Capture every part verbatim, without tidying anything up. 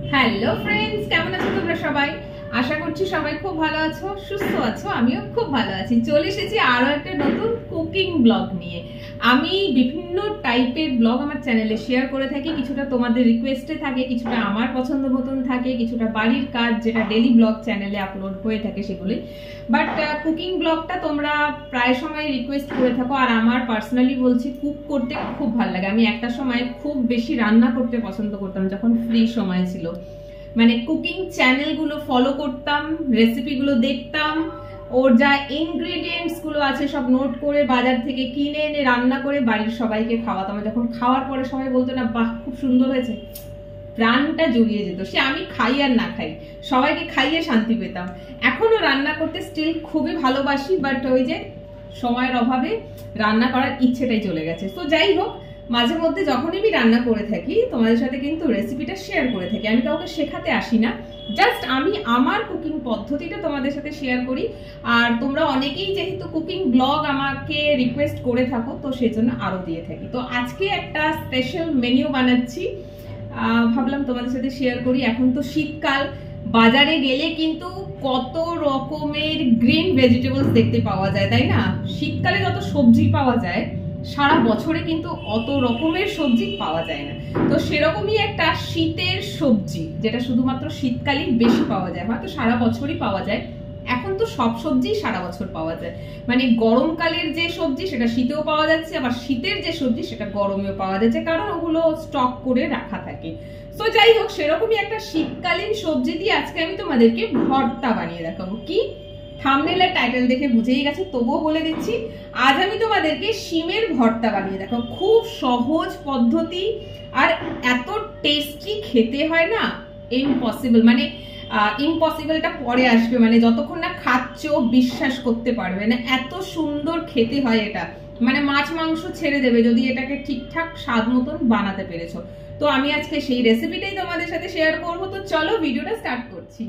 Hello friends, কেমন আছো তোমরা সবাই? আশা করছি সবাই খুব ভালো আছো, সুস্থ আছো। আমিও খুব ভালো আছি। চলে এসেছি আরো একটা নতুন কুকিং ব্লগ নিয়ে। আমি বিভিন্ন টাইপের ব্লগ আমার চ্যানেলে শেয়ার করে থাকি। কিছুটা তোমাদের রিকোয়েস্টে থাকে, কিছুটা আমার পছন্দ মতন থাকে, কিছুটা বাড়ির কাজ যেটা ডেলি ব্লগ চ্যানেলে আপলোড হয়ে থাকে সেগুলি। বাট কুকিং ব্লগটা তোমরা প্রায় সময় রিকোয়েস্ট করে থাকো, আর আমার পার্সোনালি বলছি কুক করতে খুব ভালো লাগে। আমি একটা সময় খুব বেশি রান্না করতে পছন্দ করতাম যখন ফ্রি সময় ছিল। মানে কুকিং চ্যানেলগুলো ফলো করতাম, রেসিপিগুলো দেখতাম, ওর যা ইনগ্রেডিয়েন্টস গুলো আছে সব নোট করে বাজার থেকে কিনে এনে রান্না করে বাড়ির সবাইকে খাওয়াতাম। যখন খাওয়ার পরে সবাই বলতো না বাহ খুব সুন্দর হয়েছে, প্রাণটা জড়িয়ে যেত। সে আমি খাই আর না খাই, সবাইকে খাইয়ে শান্তি পেতাম। এখনো রান্না করতে স্টিল খুবই ভালোবাসি, বাট ওই যে সময়ের অভাবে রান্না করার ইচ্ছেটাই চলে গেছে। তো যাই হোক, মাঝে মধ্যে যখনই আমি রান্না করে থাকি তোমাদের সাথে কিন্তু রেসিপিটা শেয়ার করে থাকি। আমি কাউকে শেখাতে আসি না, জাস্ট আমি আমার কুকিং পদ্ধতিটা তোমাদের সাথে শেয়ার করি। আর তোমরা অনেকেই যেহেতু কুকিং ব্লগ আমাকে রিকোয়েস্ট করে থাকো, তো সেজন্য আরো দিয়ে থাকি। তো আজকে একটা স্পেশাল মেনু বানাচ্ছি, ভাবলাম তোমাদের সাথে শেয়ার করি। এখন তো শীতকাল, বাজারে গেলে কিন্তু কত রকমের গ্রিন ভেজিটেবলস দেখতে পাওয়া যায়, তাই না? শীতকালে যত সবজি পাওয়া যায় সারা বছরে কিন্তু অত রকমের সবজি পাওয়া যায় না। তো সেরকমই একটা শীতের সবজি যেটা শুধুমাত্র শীতকালেই বেশি পাওয়া যায়, হয়তো সারা বছরই পাওয়া যায়। এখন তো সব সবজি সারা বছর পাওয়া যায়, মানে গরমকালের যে সবজি সেটা শীতেও পাওয়া যাচ্ছে, আবার শীতের যে সবজি সেটা গরমেও পাওয়া যাচ্ছে, কারণ ওগুলো স্টক করে রাখা থাকে। তো যাই হোক, সেরকমই একটা শীতকালীন সবজি দিয়ে আজকে আমি তোমাদেরকে ভর্তা বানিয়ে দেখাবো। কি থাম্বনেলের টাইটেল দেখে বুঝেই গেছে, তবুও বলে দিচ্ছি, আজ আমি তোমাদেরকে শিমের ভর্তা বানিয়ে দেখাবো। খুব সহজ পদ্ধতি, আর এত টেস্টি খেতে হয় না, ইম্পসিবল। মানে ইম্পসিবলটা পরে আসবে, মানে যতক্ষণ না খাচ্ছ বিশ্বাস করতে পারবে না এত সুন্দর খেতে হয় এটা। মানে মাছ মাংস ছেড়ে দেবে যদি এটাকে ঠিকঠাক স্বাদ মতন বানাতে পেরেছো। তো আমি আজকে সেই রেসিপিটাই তোমাদের সাথে শেয়ার করবো। তো চলো ভিডিওটা স্টার্ট করছি।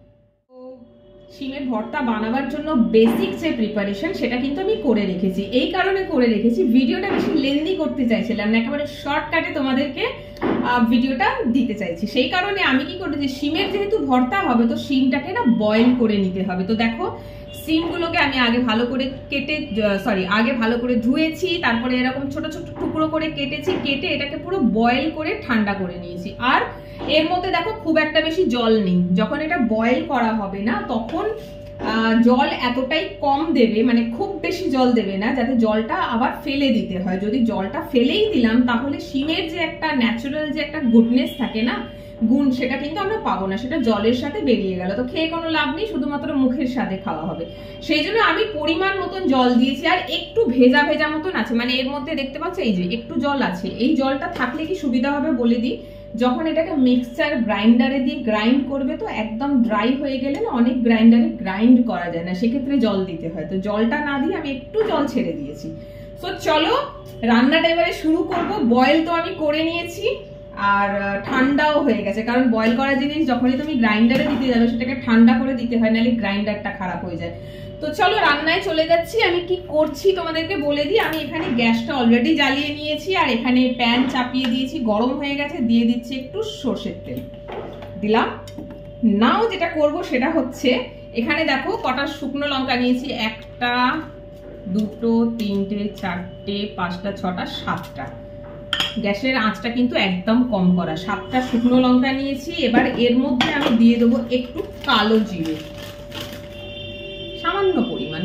শিমের ভর্তা বানাবার জন্য বেসিক যে প্রিপারেশন সেটা কিন্তু আমি করে রেখেছি। এই কারণে করে রেখেছি, ভিডিওটা বেশি লেন্দি করতে চাইছিলাম না, একেবারে শর্টকাটে তোমাদেরকে ভিডিওটা দিতে চাইছি। সেই কারণে আমি কি করেছি, শিমের যেহেতু ভর্তা হবে তো শিমটাকে না বয়েল করে নিতে হবে। তো দেখো, শিমগুলোকে আমি আগে ভালো করে কেটে সরি আগে ভালো করে ধুয়েছি, তারপরে এরকম ছোট ছোট টুকরো করে কেটেছি, কেটে এটাকে পুরো বয়েল করে ঠান্ডা করে নিয়েছি। আর এর মধ্যে দেখো খুব একটা বেশি জল নেই। যখন এটা বয়েল করা হবে না তখন জল এতটাই কম দেবে, মানে খুব বেশি জল দেবে না, যাতে জলটা আবার ফেলে দিতে হয়। যদি জলটা ফেলেই দিলাম তাহলে শিমের যে একটা ন্যাচারাল যে একটা গুডনেস থাকে না, গুণ, সেটা কিন্তু আমরা পাবো না, সেটা জলের সাথে বেরিয়ে গেল। তো খেয়ে কোনো লাভ নেই, শুধুমাত্র মুখের স্বাদে খাওয়া হবে। সেই জন্য আমি পরিমাণ মতন জল দিয়েছি, আর একটু ভেজা ভেজা মতন আছে। মানে এর মধ্যে দেখতে পাচ্ছ এই যে একটু জল আছে, এই জলটা থাকলে কি সুবিধা হবে বলে দিই, যখন এটাকে মিক্সচার গ্রাইন্ডারে দিয়ে গ্রাইন্ড করবে তো একদম ড্রাই হয়ে গেলে না অনেক গ্রাইন্ডারে গ্রাইন্ড করা যায় না, সেক্ষেত্রে জল দিতে হয়। তো জলটা না দিয়ে আমি একটু জল ছেড়ে দিয়েছি। তো চলো রান্নাটা এবারে শুরু করব। বয়েল তো আমি করে নিয়েছি, আর ঠান্ডাও হয়ে গেছে, কারণ বয়েল করা জিনিস যখনই তুমি গ্রাইন্ডারে দিতে যাবে সেটাকে ঠান্ডা করে দিতে হয়, নাহলে গ্রাইন্ডারটা খারাপ হয়ে যায়। তো চলো রান্নায় চলে যাচ্ছি। আমি কি করছি তোমাদেরকে বলে দিই। আমি এখানে গ্যাসটা অলরেডি জ্বালিয়ে নিয়েছি, আর এখানে প্যান চাপিয়ে দিয়েছি, গরম হয়ে গেছে। দিয়ে দিচ্ছি একটু সর্ষের তেল, দিলাম। নাও যেটা করব সেটা হচ্ছে, এখানে দেখো কটা শুকনো লঙ্কা নিয়েছি, একটা, দুটো, তিনটে, চারটে, পাঁচটা, ছটা, সাতটা। গ্যাসের আঁচটা কিন্তু একদম কম করা। সাতটা শুকনো লঙ্কা নিয়েছি। এবার এর মধ্যে আমি দিয়ে দেবো একটু কালো জিরে, সামান্য পরিমাণ,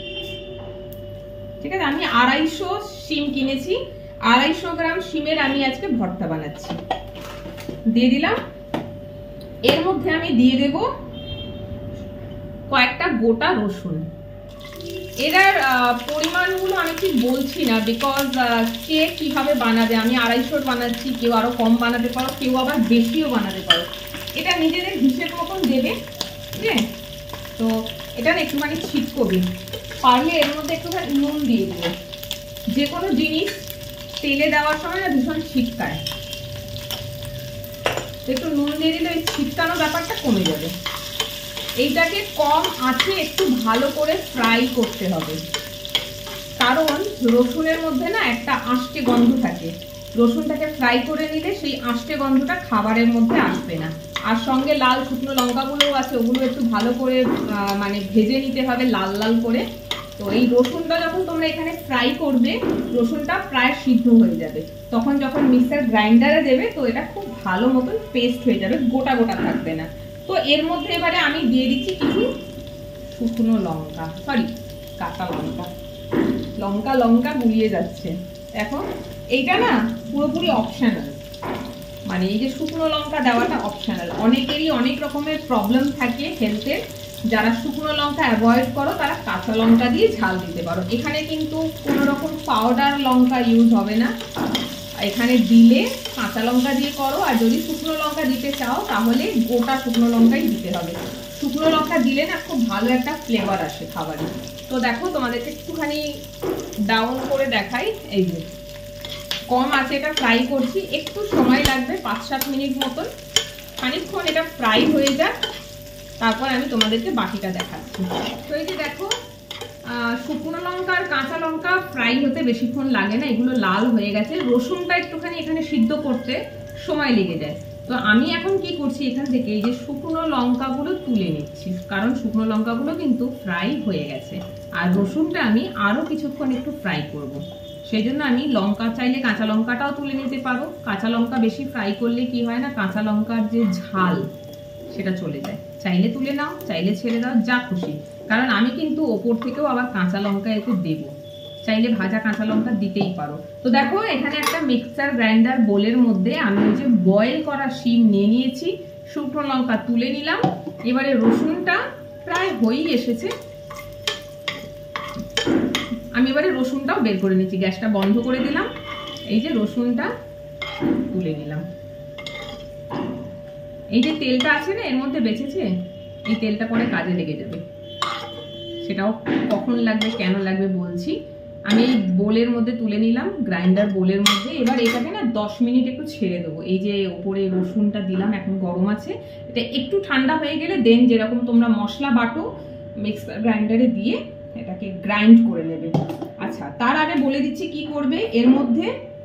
ঠিক আছে? আমি আড়াইশো শিম কিনেছি, আড়াইশো গ্রাম শিমের আমি আজকে ভর্তা বানাচ্ছি। দিয়ে দিলাম। এর মধ্যে আমি দিয়ে দেব কয়েকটা গোটা রসুন। এটার পরিমাণগুলো আমি ঠিক বলছি না, বিকজ কে কিভাবে বানাবে। আমি আড়াইশোর বানাচ্ছি, কেউ আরো কম বানাতে পারো, কেউ আবার বেশিও বানাতে পারো। এটা নিজেদের হিসেব মতন দেবে, ঠিক আছে? তো এটা একটুখানি ছিটকবি, পারলে এর মধ্যে একটুখানি নুন দিয়ে দেবে। যে কোনো জিনিস তেলে দেওয়ার সময় না ভীষণ ছিটকায়, একটু নুন দিয়ে দিলে ওই ছিটকানো ব্যাপারটা কমে যাবে। এইটাকে কম আঁচে একটু ভালো করে ফ্রাই করতে হবে, কারণ রসুনের মধ্যে না একটা আষ্টে গন্ধ থাকে। রসুনটাকে ফ্রাই করে নিলে সেই আষ্টে গন্ধটা খাবারের মধ্যে আসবে না। আর সঙ্গে লাল শুকনো লঙ্কাগুলোও আছে, ওগুলো একটু ভালো করে মানে ভেজে নিতে হবে লাল লাল করে। তো এই রসুনটা যখন তোমরা এখানে ফ্রাই করবে, রসুনটা প্রায় সিদ্ধ হয়ে যাবে, তখন যখন মিক্সার গ্রাইন্ডারে দেবে তো এটা খুব ভালো মতন পেস্ট হয়ে যাবে, গোটা গোটা থাকবে না। তো এর মধ্যে এবারে আমি দিয়ে দিচ্ছি কিছু শুকনো লঙ্কা, সরি কাঁচা লঙ্কা, লঙ্কা লঙ্কা গুলিয়ে যাচ্ছে। দেখো এইটা না পুরোপুরি অপশনাল, মানে এই যে শুকনো লঙ্কা দেওয়াটা অপশনাল। অনেকেরই অনেক রকমের প্রবলেম থাকে হেলথের, যারা শুকনো লঙ্কা অ্যাভয়েড করো তারা কাঁচা লঙ্কা দিয়ে ঝাল দিতে পারো। এখানে কিন্তু কোনো রকম পাউডার লঙ্কা ইউজ হবে না, এখানে দিলে কাঁচা লঙ্কা দিয়ে করো, আর যদি শুকনো লঙ্কা দিতে চাও তাহলে গোটা শুকনো লঙ্কাই দিতে হবে। শুকনো লঙ্কা দিলে না খুব ভালো একটা ফ্লেভার আসে খাবারে। তো দেখো তোমাদেরকে একটুখানি ডাউন করে দেখাই, এই যে কম আছে এটা ফ্রাই করছি, একটু সময় লাগবে পাঁচ সাত মিনিট মতন, খানিকক্ষণ এটা ফ্রাই হয়ে যাক, তারপর আমি তোমাদেরকে বাকিটা দেখাচ্ছি। তো এই যে দেখো শুকনো লঙ্কা আর কাঁচা লঙ্কা ফ্রাই হতে বেশিক্ষণ লাগে না, এগুলো লাল হয়ে গেছে। রসুনটা একটুখানি এখানে সিদ্ধ করতে সময় লেগে যায়। তো আমি এখন কি করছি, এখান থেকে এই যে শুকনো লঙ্কাগুলো তুলে নিচ্ছি, কারণ শুকনো লঙ্কাগুলো কিন্তু ফ্রাই হয়ে গেছে, আর রসুনটা আমি আরো কিছুক্ষণ একটু ফ্রাই করব। সেই জন্য আমি লঙ্কা চাইলে কাঁচা লঙ্কাটাও তুলে নিতে পারো। কাঁচা লঙ্কা বেশি ফ্রাই করলে কি হয় না, কাঁচা লঙ্কার যে ঝাল সেটা চলে যায়। চাইলে তুলে নাও, চাইলে ছেড়ে দাও, যা খুশি। কারণ আমি কিন্তু ওপর থেকেও আবার কাঁচা লঙ্কা একটু দেবো, চাইলে ভাজা কাঁচা লঙ্কা দিতেই পারো। তো দেখো এখানে একটা মিক্সার গ্রাইন্ডার বোলের মধ্যে আমি ওই যে বয়েল করা শিম নিয়ে নিয়েছি, শুকনো লঙ্কা তুলে নিলাম। এবারে রসুনটা প্রায় হয়েই এসেছে, আমি এবারে রসুনটাও বের করে নিচ্ছি, গ্যাসটা বন্ধ করে দিলাম। এই যে রসুনটা তুলে নিলাম। এই যে তেলটা আছে না এর মধ্যে বেঁচেছে, এই তেলটা পরে কাজে লেগে যাবে, সেটাও কখন লাগবে কেন লাগবে বলছি। আমি এই বোলের মধ্যে তুলে নিলাম, গ্রাইন্ডার বোলের মধ্যে। এবার এটাকে না দশ মিনিট একটু ছেড়ে দেবো। এই যে ওপরে রসুনটা দিলাম, এখন গরম আছে, এটা একটু ঠান্ডা হয়ে গেলে দেন যেরকম তোমরা মশলা বাটো মিক্সার গ্রাইন্ডারে দিয়ে এটাকে গ্রাইন্ড করে নেবে। আচ্ছা, তার আগে বলে দিচ্ছি কি করবে। এর মধ্যে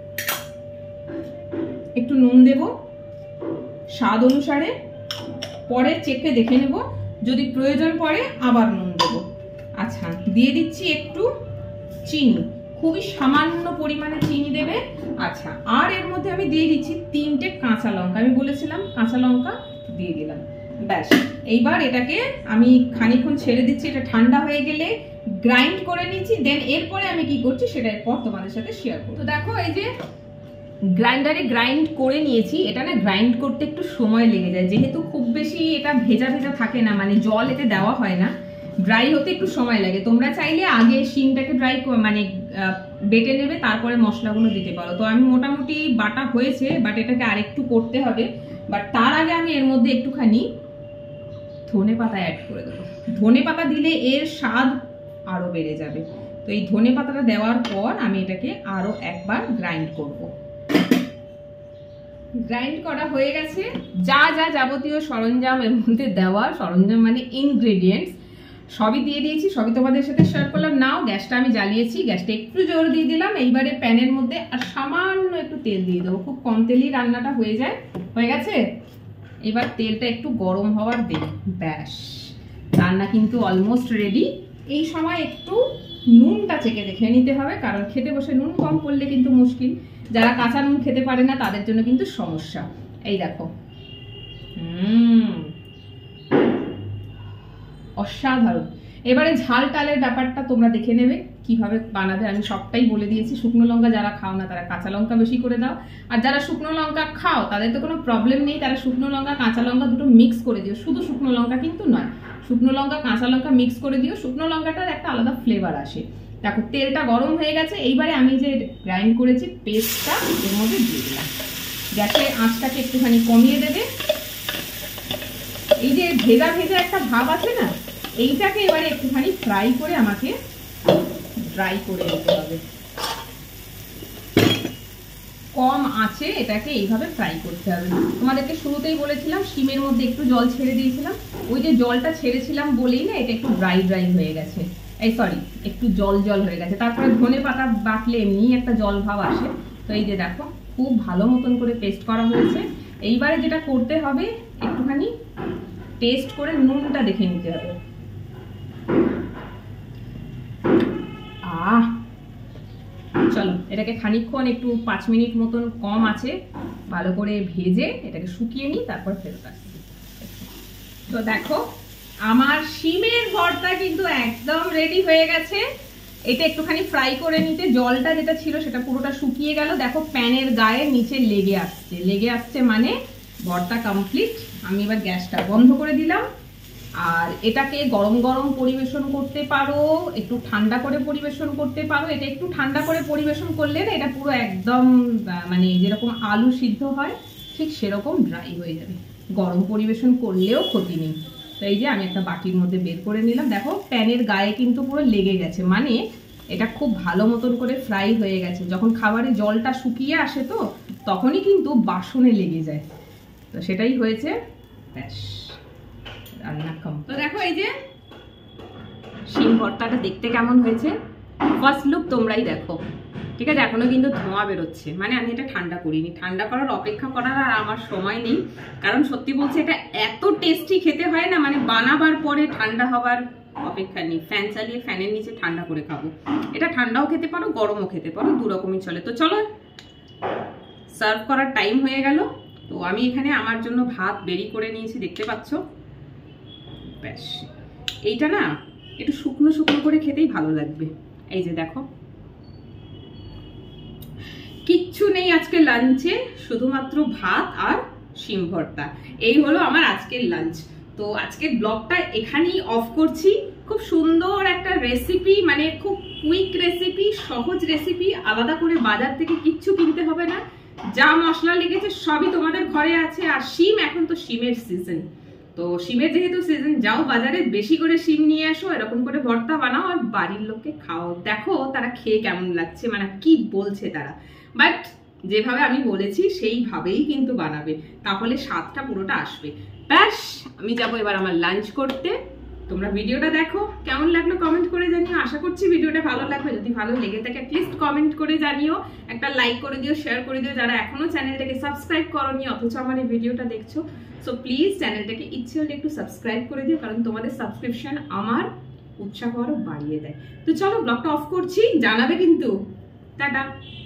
একটু নুন দেব স্বাদ অনুসারে, পরে চেখে দেখে নেব, যদি প্রয়োজন পড়ে আবার নুন দেব। আচ্ছা, দিয়ে দিচ্ছি একটু চিনি, খুবই সামান্য পরিমাণে চিনি দেবে। আচ্ছা, আর এর মধ্যে আমি দিয়ে দিচ্ছি তিনটে কাঁচা লঙ্কা, আমি বলেছিলাম কাঁচা লঙ্কা দিয়ে দিলাম। ব্যাস, এইবার এটাকে আমি খানিকক্ষণ ছেড়ে দিচ্ছি, এটা ঠান্ডা হয়ে গেলে গ্রাইন্ড করে নিচ্ছি। দেন এরপরে আমি কি করছি সেটা এরপর তোমাদের সাথে শেয়ার করব। তো দেখো এই যে গ্রাইন্ডারে গ্রাইন্ড করে নিয়েছি। এটা না গ্রাইন্ড করতে একটু সময় লেগে যায়, যেহেতু খুব বেশি এটা ভেজা ভেজা থাকে না, মানে জল এতে দেওয়া হয় না, ড্রাই হতে একটু সময় লাগে। তোমরা চাইলে আগে শিমটাকে ড্রাই মানে বেটে নেবে, তারপরে মশলাগুলো দিতে পারো। তো আমি মোটামুটি বাটা হয়েছে, বাট এটাকে আরেকটু করতে হবে। বাট তার আগে আমি এর মধ্যে একটুখানি ধনে পাতা অ্যাড করে দেবো। ধনে পাতা দিলে এর স্বাদ আরো বেড়ে যাবে। তো এই ধনে পাতাটা দেওয়ার পর আমি এটাকে আরো একবার গ্রাইন্ড করব। গ্রাইন্ড করা হয়ে গেছে। যা যা যাবতীয় সরঞ্জাম এর মধ্যে দেওয়ার, সরঞ্জাম মানে ইনগ্রেডিয়েন্টস সবই দিয়ে দিয়েছি, সবই তোমাদের সাথে শেয়ার করলাম। নাও গ্যাসটা আমি জ্বালিয়েছি, গ্যাসটা একটু জোর দিয়ে দিলাম। এইবারে প্যানের মধ্যে আর সামান্য একটু তেল দিয়ে দেবো, খুব কম তেলেই রান্নাটা হয়ে যায়। হয়ে গেছে, এবার তেলটা একটু গরম হওয়ার দিন, ব্যাস রান্না কিন্তু অলমোস্ট রেডি। এই সময় একটু নুনটা চেখে দেখে নিতে হবে, কারণ খেতে বসে নুন কম পড়লে কিন্তু মুশকিল। যারা কাঁচা নুন খেতে পারে না তাদের জন্য কিন্তু সমস্যা। এই দেখো, হুম অসাধারণ। এবারে ঝাল টালের ব্যাপারটা তোমরা দেখে নেবে কিভাবে বানাবে, আমি সবটাই বলে দিয়েছি। শুকনো লঙ্কা যারা খাও না তারা কাঁচা লঙ্কা বেশি করে দাও, আর যারা শুকনো লঙ্কা খাও তাদের তো কোনো প্রবলেম নেই, তারা শুকনো লঙ্কা কাঁচা লঙ্কা দুটো মিক্স করে দিও। শুধু শুকনো লঙ্কা কিন্তু নয়, শুকনো লঙ্কা কাঁচা লঙ্কা মিক্স করে দিও, শুকনো লঙ্কাটার একটা আলাদা ফ্লেভার আসে। দেখো তেলটা গরম হয়ে গেছে, এইবারে আমি যে গ্রাইন্ড করেছি পেস্টটা এর মধ্যে দিয়ে দিলাম। গ্যাসের আঁচটাকে একটুখানি কমিয়ে দেবে। এই যে ভেজা ভেজা একটা ভাব আছে না, এইটাকে এবারে একটুখানি ফ্রাই করে আমাকে ড্রাই করে নিতে হবে। কম আঁচে এটাকে এইভাবে ফ্রাই করতে হবে। তোমাদেরকে শুরুতেই বলেছিলাম শিমের মধ্যে একটু জল ছেড়ে দিয়েছিলাম, ওই যে জলটা ছেড়েছিলাম বলেই না এটা একটু ড্রাই ড্রাই হয়ে গেছে, এই সরি একটু জল জল হয়ে গেছে। তারপরে ধনে পাতা বাটলে এমনি একটা জল ভাব আসে। তো এই যে দেখো খুব ভালো মতন করে পেস্ট করা হয়েছে। এইবারে যেটা করতে হবে একটুখানি টেস্ট করে নুনটা দেখে নিতে হবে। আহ চলো এটাকে খানিকক্ষণ একটু পাঁচ মিনিট মতন কম আছে ভালো করে ভেজে এটাকে শুকিয়ে নিই, তারপর ফেরত আসছি। তো দেখো আমার শিমের ভর্তা কিন্তু একদম রেডি হয়ে গেছে। এটা একটুখানি ফ্রাই করে নিতে জলটা যেটা ছিল সেটা পুরোটা শুকিয়ে গেল। দেখো প্যানের গায়ে নিচে লেগে আসছে, লেগে আসছে মানে ভর্তা কমপ্লিট। আমি এবার গ্যাসটা বন্ধ করে দিলাম। আর এটাকে গরম গরম পরিবেশন করতে পারো, একটু ঠান্ডা করে পরিবেশন করতে পারো। এটা একটু ঠান্ডা করে পরিবেশন করলে না এটা পুরো একদম মানে যেরকম আলু সিদ্ধ হয় ঠিক সেরকম ড্রাই হয়ে যাবে। গরম পরিবেশন করলেও ক্ষতি নেই। তো এই যে আমি একটা বাটির মধ্যে বের করে নিলাম। দেখো প্যানের গায়ে কিন্তু পুরো লেগে গেছে, মানে এটা খুব ভালো মতন করে ফ্রাই হয়ে গেছে। যখন খাবারে জলটা শুকিয়ে আসে তো তখনই কিন্তু বাসনে লেগে যায়। তো সেটাই হয়েছে, ব্যাস রান্না কম। তো দেখো এই যে শিম ভর্তাটা দেখতে কেমন হয়েছে, ফার্স্ট লুক তোমরাই দেখো। ঠিক আছে, এখনো কিন্তু ধোঁয়া বেরোচ্ছে, মানে আমি এটা ঠান্ডা করিনি। ঠান্ডা করার অপেক্ষা করার আর আমার সময় নেই, কারণ সত্যি বলছি এটা এত টেস্টি খেতে হয় না, মানে বানাবার পরে ঠান্ডা হবার অপেক্ষা নেই। ফ্যান চালিয়ে ফ্যানের নিচে ঠান্ডা করে খাবো। এটা ঠান্ডাও খেতে পারো গরমও খেতে পারো, দু রকমই চলে। তো চলো সার্ভ করার টাইম হয়ে গেল। তো আমি এখানে আমার জন্য ভাত বেরি করে নিয়েছি, দেখতে পাচ্ছ। ব্যাস এইটা না একটু শুকনো শুকনো করে খেতেই ভালো লাগবে। এই যে দেখো কিচ্ছু নেই আজকে লাঞ্চে, শুধুমাত্র ভাত আর শিম ভর্তা। এই হলো আমার আজকের লাঞ্চ। তো আজকের ব্লগটা এখানেই অফ করছি। খুব সুন্দর একটা রেসিপি, মানে খুব কুইক রেসিপি, সহজ রেসিপি, আলাদা করে বাজার থেকে কিচ্ছু কিনতে হবে না। যা মশলা লেগেছে সবই তোমাদের ঘরে আছে। আর শিম, এখন তো শিমের সিজন, তো শিমের যেহেতু সিজন, যাও বাজারে বেশি করে শিম নিয়ে আসো, এরকম করে ভর্তা বানাও আর বাড়ির লোককে খাও। দেখো তারা খেয়ে কেমন লাগছে, মানে কি বলছে তারা। বাট যেভাবে আমি বলেছি সেইভাবেই কিন্তু বানাবে, তাহলে স্বাদটা পুরোটা আসবে। ব্যাস আমি যাবো এবার আমার লাঞ্চ করতে। তোমরা ভিডিওটা দেখো, কেমন লাগলো কমেন্ট করে জানিও। আশা করছি ভিডিওটা ভালো লাগবে। যদি ভালো লেগে থাকে প্লিজ কমেন্ট করে জানিও, একটা লাইক করে দিও, শেয়ার করে দিও। যারা এখনো চ্যানেলটাকে সাবস্ক্রাইব করোনি অথচ আমার এই ভিডিওটা দেখছো, সো প্লিজ চ্যানেলটাকে ইচ্ছে হলে একটু সাবস্ক্রাইব করে দিও, কারণ তোমাদের সাবস্ক্রিপশন আমার উৎসাহ আরো বাড়িয়ে দেয়। তো চলো ব্লগটা অফ করছি, জানাবে কিন্তু। টাটা।